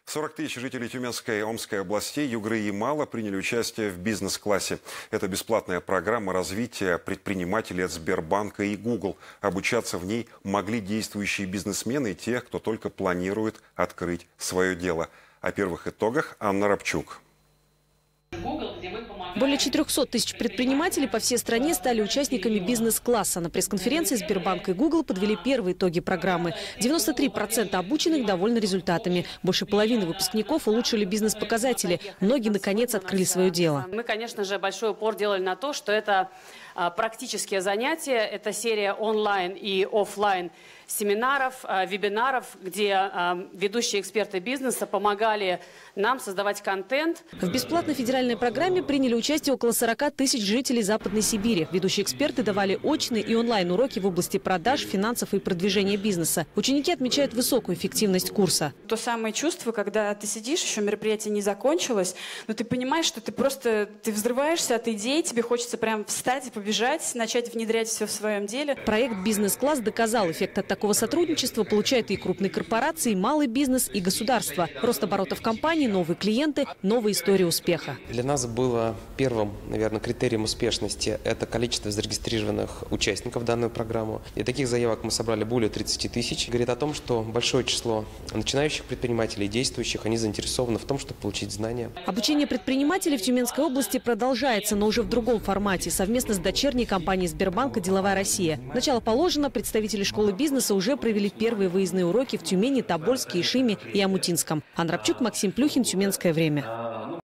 40 тысяч жителей Тюменской и Омской областей, Югры и Ямала приняли участие в бизнес-классе. Это бесплатная программа развития предпринимателей от Сбербанка и Google. Обучаться в ней могли действующие бизнесмены и те, кто только планирует открыть свое дело. О первых итогах Анна Рабчук. Более 400 тысяч предпринимателей по всей стране стали участниками бизнес-класса. На пресс-конференции Сбербанк и Google подвели первые итоги программы. 93% обученных довольны результатами. Больше половины выпускников улучшили бизнес-показатели. Многие, наконец, открыли свое дело. Мы, конечно же, большой упор делали на то, что это практические занятия. Это серия онлайн и офлайн семинаров, вебинаров, где ведущие эксперты бизнеса помогали нам создавать контент. В бесплатной федеральной программе приняли участие около 40 тысяч жителей Западной Сибири. Ведущие эксперты давали очные и онлайн-уроки в области продаж, финансов и продвижения бизнеса. Ученики отмечают высокую эффективность курса. То самое чувство, когда ты сидишь, еще мероприятие не закончилось, но ты понимаешь, что ты взрываешься от идей, тебе хочется прям встать и побежать, начать внедрять все в своем деле. Проект «Бизнес-класс» доказал, эффект от такого сотрудничества получают и крупные корпорации, и малый бизнес, и государство. Рост оборотов компаний, новые клиенты, новая история успеха. Для нас было первым, наверное, критерием успешности – это количество зарегистрированных участников в данную программу. И таких заявок мы собрали более 30 тысяч. Говорит о том, что большое число начинающих предпринимателей, действующих, они заинтересованы в том, чтобы получить знания. Обучение предпринимателей в Тюменской области продолжается, но уже в другом формате, совместно с дочерней компанией Сбербанка «Деловая Россия». Начало положено, представители школы бизнеса уже провели первые выездные уроки в Тюмени, Тобольске, Ишиме и Омутинском. Анна Рабчук, Максим Плюхин, Тюменское время.